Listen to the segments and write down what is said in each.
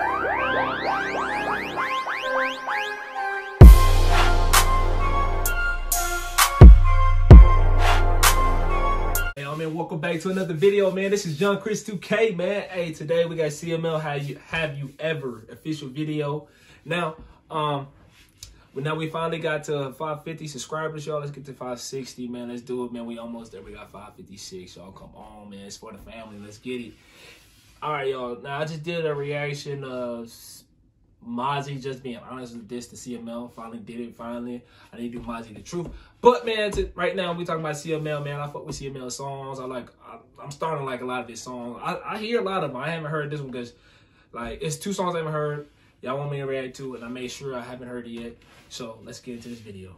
Welcome back to another video, man. This is John Chris 2K, man. Hey, today we got CML Have You Ever official video. Now, we finally got to 550 subscribers, y'all. Let's get to 560, man. Let's do it, man. We almost there. We got 556, y'all. Come on, man. It's for the family. Let's get it. All right, y'all. Now, I just did a reaction of Mozzy just being honest with this to CML. Finally did it. Finally, I need to do Mozzy the truth. But man, right now we talking about CML, man. I fuck with CML songs. I'm starting to like a lot of his songs. I hear a lot of them. I haven't heard this one because like it's two songs I haven't heard. Y'all want me to react to it, and I made sure I haven't heard it yet. So let's get into this video.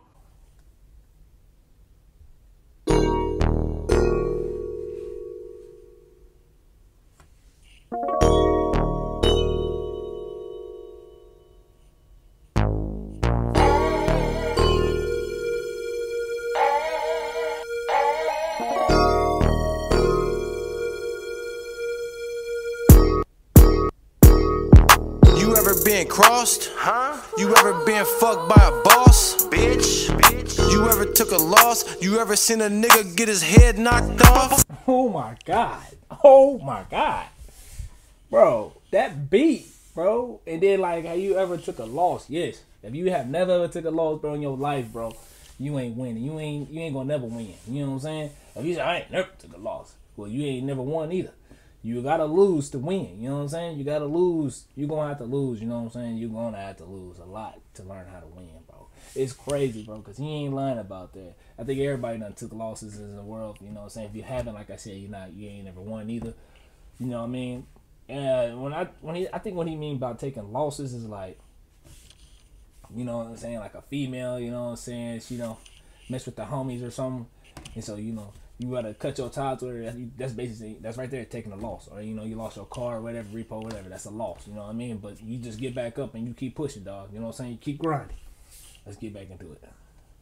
You ever been crossed? Huh? You ever been fucked by a boss? Bitch. You ever took a loss? You ever seen a nigga get his head knocked off? Oh my god. Oh my god. Bro, that beat, bro. And then like, have you ever took a loss? Yes. If you have never ever took a loss, bro, in your life, bro, you ain't winning. You ain't gonna never win. You know what I'm saying? If you say I ain't never took a loss, well, you ain't never won either. You gotta lose to win, you know what I'm saying? You gotta lose. You're gonna have to lose, you know what I'm saying? You're gonna have to lose a lot to learn how to win, bro. It's crazy, bro, because he ain't lying about that. I think everybody done took losses in the world, you know what I'm saying? If you haven't, like I said, you ain't never won either. You know what I mean? And I think what he mean about taking losses is like, you know what I'm saying, like a female, you know what I'm saying, she don't mess with the homies or something. And so, you know, you gotta cut your ties with her. That's basically, that's right there taking a loss. Or, you know, you lost your car or whatever, repo, whatever. That's a loss, you know what I mean? But you just get back up and you keep pushing, dog. You know what I'm saying? You keep grinding. Let's get back into it.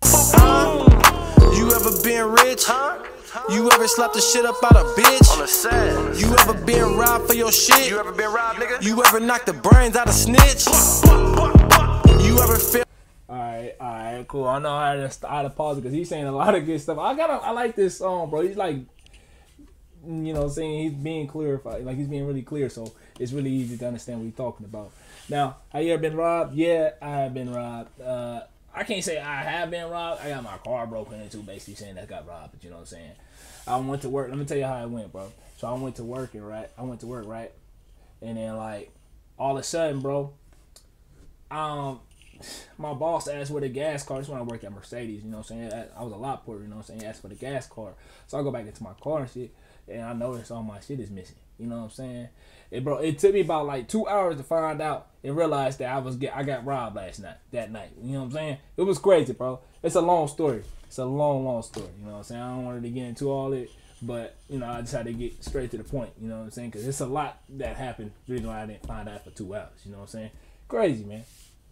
You ever been rich? You ever slapped the shit up out of bitch? On the set. You ever been robbed for your shit? You ever been robbed, nigga? You ever knocked the brains out of snitch? You ever feel? Alright, cool. I know I had to pause it because he's saying a lot of good stuff. I like this song, bro. He's like, you know, saying he's being clarified, like he's being really clear, so it's really easy to understand what he's talking about. Now, have you ever been robbed? Yeah, I have been robbed. I can't say I have been robbed. I got my car broken into, basically saying that I got robbed, but you know what I'm saying? I went to work. Let me tell you how it went, bro. So I went to work, right? And then like all of a sudden, bro, my boss asked where the gas card. This is when I worked at Mercedes, you know what I'm saying? I was a lot porter, you know what I'm saying? He asked for the gas card. So I go back into my car and shit, and I noticed all my shit is missing. You know what I'm saying? Bro, it took me about like 2 hours to find out and realize that I got robbed that night. You know what I'm saying? It was crazy, bro. It's a long story. It's a long story. You know what I'm saying? I don't want to get into all it, but you know, I just had to get straight to the point. You know what I'm saying? Because it's a lot that happened. The reason why I didn't find out for 2 hours. You know what I'm saying? Crazy, man.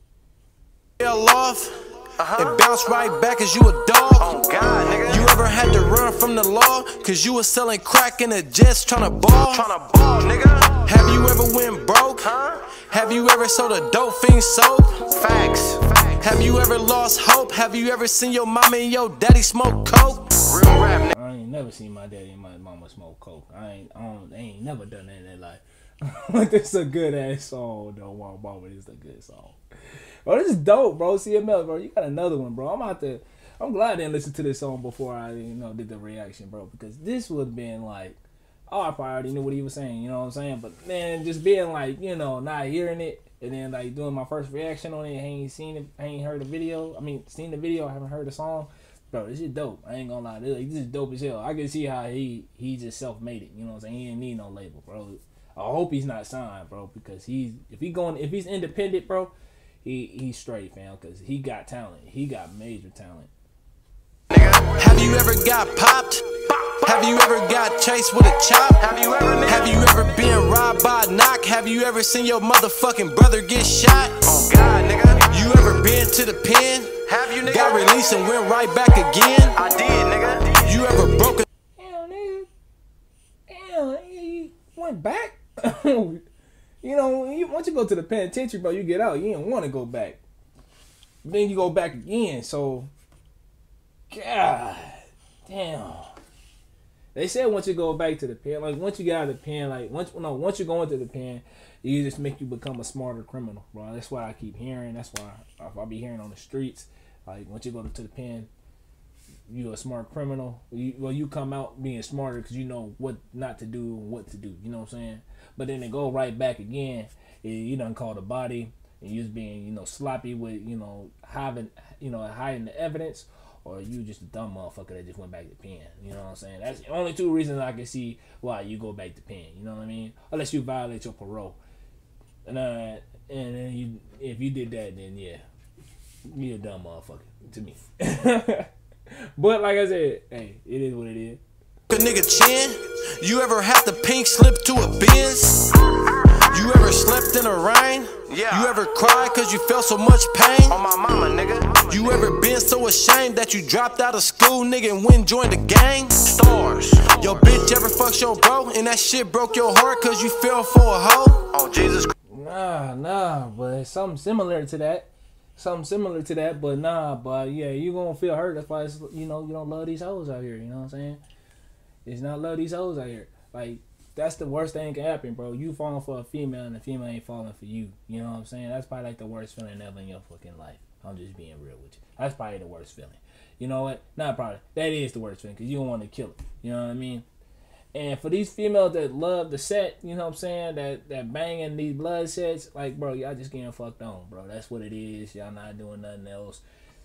Off and bounce right back as you a dog. Oh God, nigga. You ever had to run from the law cause you was selling crack in the jets trying to ball, nigga? Have you ever went broke? Have you ever sold a dope fiend soap? Facts. Have you ever lost hope? Have you ever seen your mama and your daddy smoke coke? Real rap, nigga. I ain't never seen my daddy and my mama smoke coke. They ain't never done that in their life. But this is a good ass song though. Wow, this is a good song. Bro, this is dope, bro. CML, bro. You got another one, bro. I'm glad I didn't listen to this song before I, you know, did the reaction, bro. Because this would have been like, oh, I probably already knew what he was saying, you know what I'm saying? But man, just being like, you know, not hearing it and then like doing my first reaction on it, I ain't seen it, I ain't heard the video. I mean, seen the video, I haven't heard the song. Bro, this is dope. I ain't gonna lie. This is dope as hell. I can see how he just self-made it. You know what I'm saying? He didn't need no label, bro. I hope he's not signed, bro, because if he's independent, bro, he's straight, fam, because he got talent. He got major talent. Have you ever got popped? Have you ever got chased with a chop? Have you ever been robbed by a knock? Have you ever seen your motherfucking brother get shot? Oh God, nigga. You ever been to the pen? Have you, nigga? Got released and went right back again? I did, nigga. You ever broke a... Damn, nigga. Damn, he went back? You know, once you go to the penitentiary, bro, you get out. You don't want to go back. Then you go back again. So, God damn. They said once you go back to the pen, like once you get out of the pen, like once you go into the pen, you just make you become a smarter criminal, bro. That's what I keep hearing. That's why I be hearing on the streets. Like once you go to the pen, you a smart criminal. You come out being smarter because you know what not to do and what to do. You know what I'm saying? But then they go right back again. You done called a body and you just being sloppy with hiding the evidence. Or you just a dumb motherfucker that just went back to pen. You know what I'm saying? That's the only two reasons I can see why you go back to pen. You know what I mean? Unless you violate your parole. And then if you did that, then yeah, you're a dumb motherfucker to me. But like I said, hey, it is what it is. A nigga chin. You ever had the pink slip to a Benz? You ever slept in the rain? Yeah. You ever cried cause you felt so much pain? On my mama, nigga. You ever been so ashamed that you dropped out of school, nigga, and went and joined the gang? Stars. Your bitch ever fucked your bro and that shit broke your heart cause you fell for a hoe? Oh, Jesus. Nah, but it's something similar to that. But yeah, you gonna feel hurt. That's why it's, you don't love these hoes out here, you know what I'm saying? It's not love these hoes out here. Like, that's the worst thing that can happen, bro. You falling for a female and the female ain't falling for you. You know what I'm saying? That's probably like the worst feeling ever in your fucking life. I'm just being real with you. That's probably the worst feeling. You know what? Not probably. That is the worst feeling because you don't want to kill it. You know what I mean? And for these females that love the set, you know what I'm saying? That banging these blood sets, like, bro, y'all just getting fucked on, bro. That's what it is. Y'all not doing nothing else.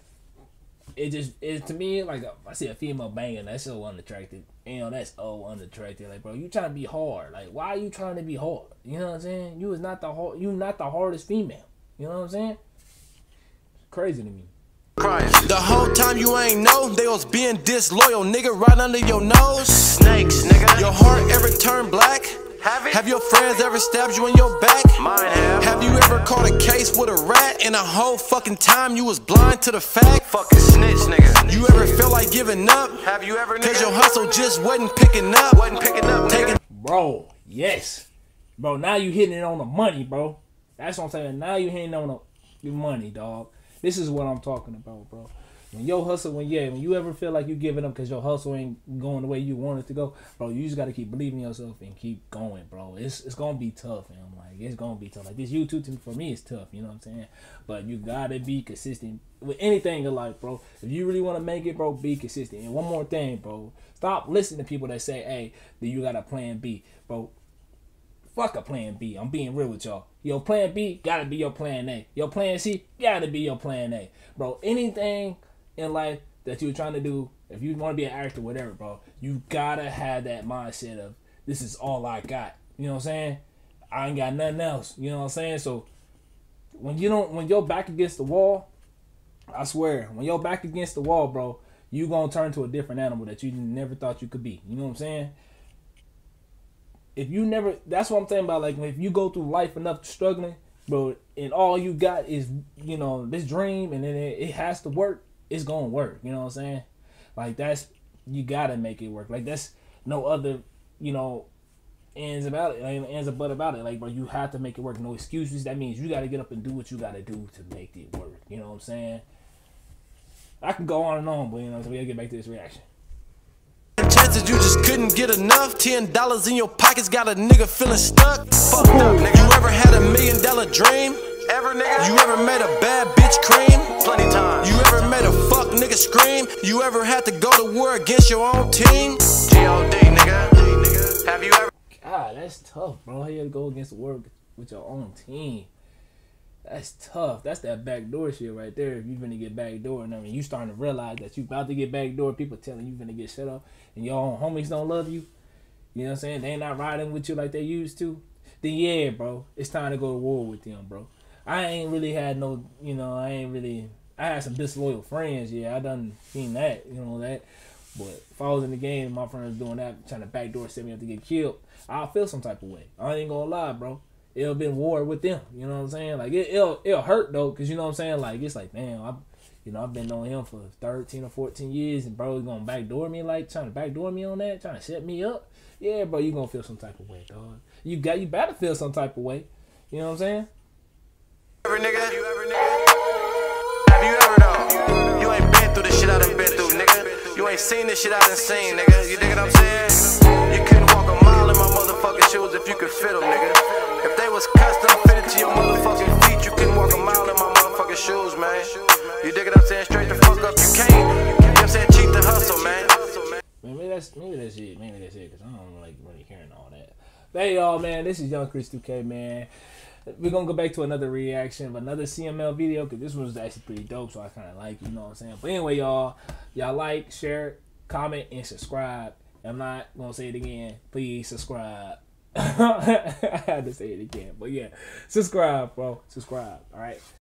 To me, like, I see a female banging, that's so unattractive. That's so unattractive. Like, bro, you trying to be hard. Like, why are you trying to be hard? You know what I'm saying? You not the hardest female. You know what I'm saying? It's crazy to me. The whole time you ain't know they was being disloyal, nigga, right under your nose. Snakes, nigga. Your heart ever turned black? Have your friends ever stabbed you in your back? Mine have. Have you ever caught a case with a rat and a whole fucking time you was blind to the fact? Fucking snitch, nigga. You ever feel like giving up? Have you ever, nigga? Cause your hustle just wasn't picking up. Taking. Bro, yes. Bro, now you hitting it on the money, bro. That's what I'm saying. Now you hitting on the money, dog. This is what I'm talking about, bro. When your hustle, when you ever feel like you giving up because your hustle ain't going the way you want it to go, bro, you just got to keep believing in yourself and keep going, bro. It's going to be tough, man. Like, it's going to be tough. Like, this YouTube, for me, is tough, you know what I'm saying? But you got to be consistent with anything in life, bro. If you really want to make it, bro, be consistent. And one more thing, bro. Stop listening to people that say, hey, that you got a plan B. Bro, fuck a plan B. I'm being real with y'all. Your plan B got to be your plan A. Your plan C got to be your plan A. Bro, anything in life that you're trying to do, if you want to be an actor, whatever, bro, you gotta have that mindset of, this is all I got. You know what I'm saying? I ain't got nothing else. You know what I'm saying? So when you're back against the wall, I swear, when you're back against the wall, bro, you gonna turn to a different animal that you never thought you could be. You know what I'm saying? That's what I'm saying about, like, if you go through life enough struggling, bro, and all you got is, this dream, and then it has to work, it's gonna work. You know what I'm saying? Like, you gotta make it work. Like, that's no other, ends about it, ends but about it. Like, bro, you have to make it work. No excuses. That means you gotta get up and do what you gotta do to make it work. You know what I'm saying? I can go on and on, but so we gotta get back to this reaction. Chances you just couldn't get enough. $10 in your pockets got a nigga feeling stuck. Fucked up, nigga. You ever had $1 million dream? Ever, nigga? You ever made a bad bitch cream? Plenty times. You ever made a fuck nigga scream? You ever had to go to war against your own team? G.O.D. nigga. Have you ever? God, that's tough, bro. How you had to go against the war with your own team? That's tough. That's that backdoor shit right there. If you finna get backdoor, and you starting to realize that you about to get backdoor, people telling you finna get shut up, and your own homies don't love you. You know what I'm saying? They ain't not riding with you like they used to. Then yeah, bro, it's time to go to war with them, bro. I ain't really had no, I had some disloyal friends, yeah, I done seen that, that. But if I was in the game and my friends doing that, trying to backdoor set me up to get killed, I'll feel some type of way. I ain't gonna lie, bro. It'll been war with them, you know what I'm saying? Like, it'll hurt, though, because, you know what I'm saying? Like, it's like, damn, I've been on him for 13 or 14 years, and bro, he's gonna backdoor me, like, trying to backdoor me on that, trying to set me up. Yeah, bro, you gonna feel some type of way, dog. You better feel some type of way. You know what I'm saying? Have you ever though? You ain't been through the shit I done been through, nigga. You ain't seen the shit I done seen, nigga. You dig what I'm saying? You couldn't walk a mile in my motherfucking shoes if you could fit them, nigga. If they was custom fitted to your motherfucking feet, you couldn't walk a mile in my motherfucking shoes, man. You dig what I'm saying? Straight the fuck up, you can't. You know what I'm saying? Cheat the hustle, man. Maybe that's it. Maybe that's it. Cause I don't like really hearing all that. But hey, y'all, man. This is Young Chris 2K, man. We're gonna go back to another reaction of another CML video because this one was actually pretty dope, so I kind of like it, you know what I'm saying? But anyway, y'all like, share, comment, and subscribe. I'm not gonna say it again. Please subscribe. I had to say it again, but yeah, subscribe, bro. Subscribe. All right.